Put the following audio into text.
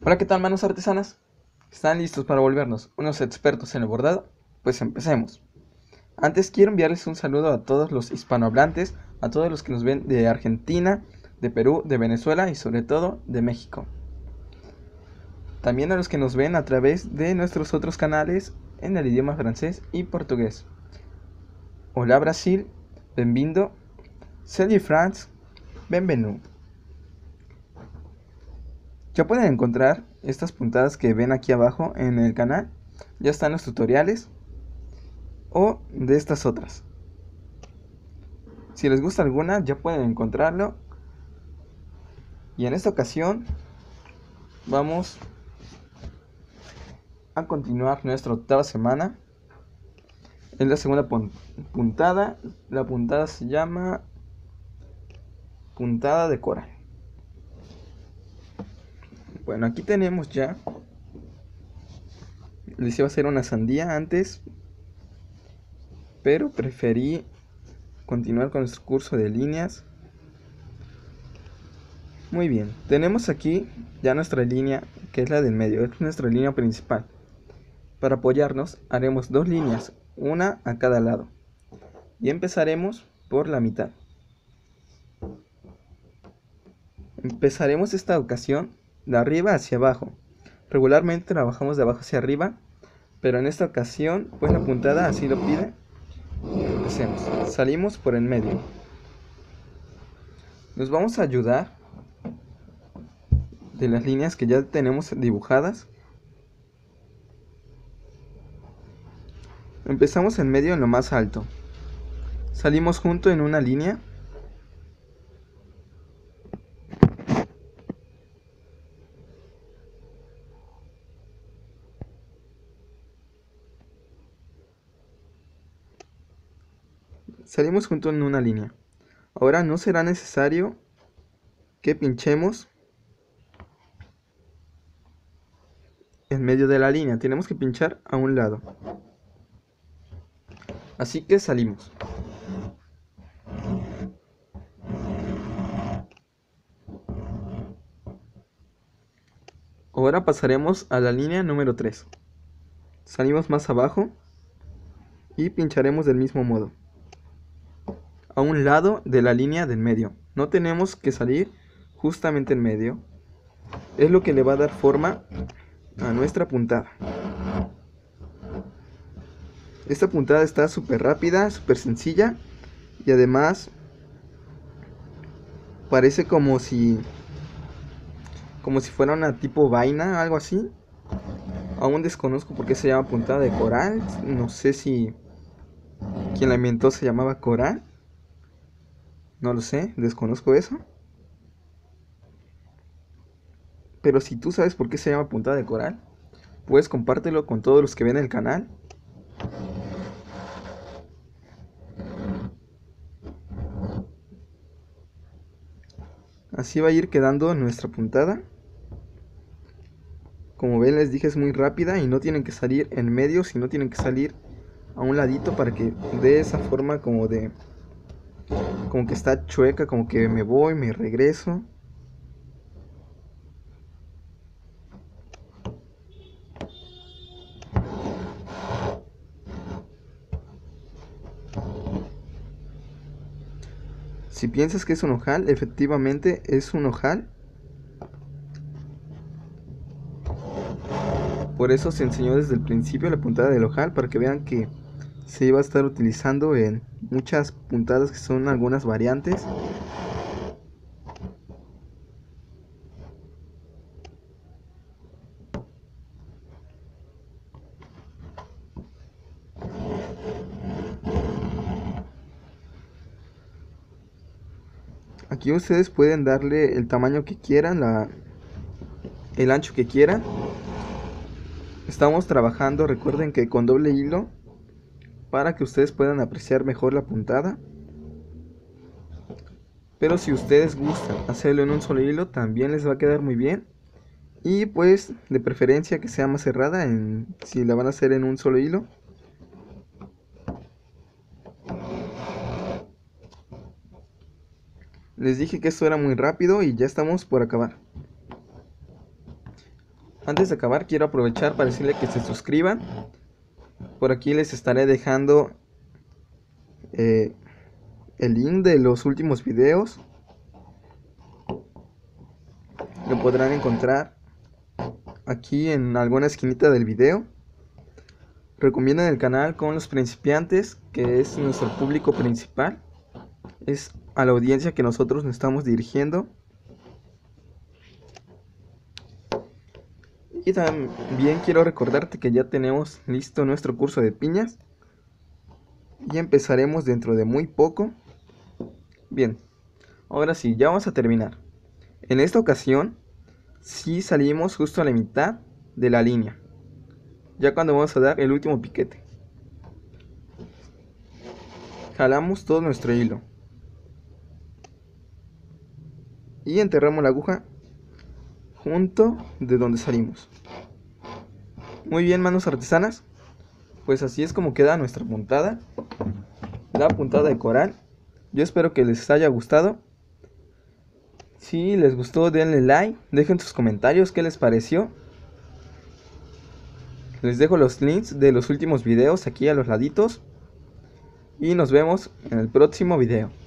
Hola, ¿qué tal, manos artesanas? ¿Están listos para volvernos unos expertos en el bordado? Pues empecemos. Antes quiero enviarles un saludo a todos los hispanohablantes, a todos los que nos ven de Argentina, de Perú, de Venezuela y sobre todo de México. También a los que nos ven a través de nuestros otros canales en el idioma francés y portugués. Hola Brasil, bem-vindo. Salut France, bienvenue. Ya pueden encontrar estas puntadas que ven aquí abajo en el canal. Ya están los tutoriales o de estas otras. Si les gusta alguna, ya pueden encontrarlo. Y en esta ocasión vamos a continuar nuestra octava semana. Es la segunda puntada. La puntada se llama puntada de coral. Bueno, aquí tenemos ya. Les iba a hacer una sandía antes, pero preferí continuar con nuestro curso de líneas. Muy bien, tenemos aquí ya nuestra línea, que es la del medio, es nuestra línea principal. Para apoyarnos haremos dos líneas, una a cada lado, y empezaremos por la mitad. Empezaremos esta ocasión de arriba hacia abajo. Regularmente trabajamos de abajo hacia arriba, pero en esta ocasión, pues la puntada así lo pide. Empecemos, salimos por el medio. Nos vamos a ayudar de las líneas que ya tenemos dibujadas. Empezamos en medio en lo más alto. Salimos junto en una línea. Salimos junto en una línea. Ahora no será necesario que pinchemos en medio de la línea. Tenemos que pinchar a un lado. Así que salimos. Ahora pasaremos a la línea número 3. Salimos más abajo y pincharemos del mismo modo, a un lado de la línea del medio. No tenemos que salir justamente en medio. Es lo que le va a dar forma a nuestra puntada. Esta puntada está súper rápida, súper sencilla, y además parece como si fuera una tipo vaina, algo así. Aún desconozco por qué se llama puntada de coral. No sé si quien la inventó se llamaba coral. No lo sé, desconozco eso. Pero si tú sabes por qué se llama puntada de coral, pues compártelo con todos los que ven el canal. Así va a ir quedando nuestra puntada. Como ven, les dije, es muy rápida y no tienen que salir en medio, sino tienen que salir a un ladito para que dé esa forma como que está chueca, como que me voy, me regreso. Si piensas que es un ojal, efectivamente es un ojal. Por eso se enseñó desde el principio la puntada del ojal, para que vean que se iba a estar utilizando en muchas puntadas que son algunas variantes. Aquí ustedes pueden darle el tamaño que quieran, el ancho que quieran. Estamos trabajando, recuerden que con doble hilo, para que ustedes puedan apreciar mejor la puntada. Pero si ustedes gustan hacerlo en un solo hilo, también les va a quedar muy bien. Y pues de preferencia que sea más cerrada si la van a hacer en un solo hilo. Les dije que esto era muy rápido y ya estamos por acabar. Antes de acabar quiero aprovechar para decirle que se suscriban. Por aquí les estaré dejando el link de los últimos videos. Lo podrán encontrar aquí en alguna esquinita del video. Recomienden el canal con los principiantes, que es nuestro público principal. Es a la audiencia que nosotros nos estamos dirigiendo. Y también quiero recordarte que ya tenemos listo nuestro curso de piñas. Y empezaremos dentro de muy poco. Bien, ahora sí, ya vamos a terminar. En esta ocasión, sí salimos justo a la mitad de la línea. Ya cuando vamos a dar el último piquete. Jalamos todo nuestro hilo. Y enterramos la aguja junto de donde salimos. Muy bien, manos artesanas. Pues así es como queda nuestra puntada. La puntada de coral. Yo espero que les haya gustado. Si les gustó, denle like. Dejen sus comentarios qué les pareció. Les dejo los links de los últimos videos aquí a los laditos. Y nos vemos en el próximo video.